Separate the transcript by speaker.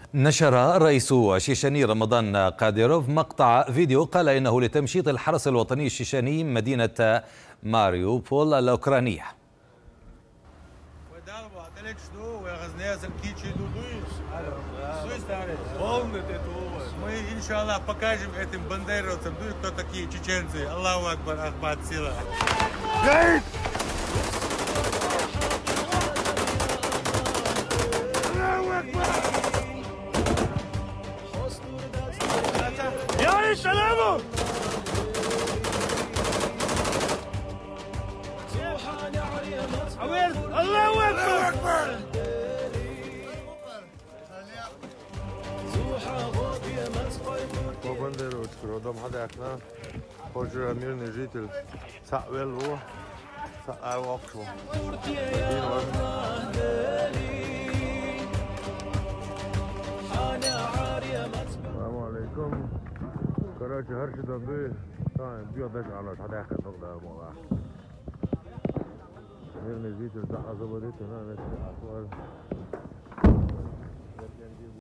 Speaker 1: نشر الرئيس الشيشاني رمضان قاديروف مقطع فيديو قال إنه لتمشيط الحرس الوطني الشيشاني مدينة ماريوبول الأوكرانية.
Speaker 2: يا سلام الله اكبر.
Speaker 3: По бандеровочку, родом Хадякна, Ходжа мирный житель, Савелу, Савокшу. Assalamu alaikum. Короче, هرش دمبي، طيب بيضش على Хадяка тогда мола. Мирный житель, Савелу,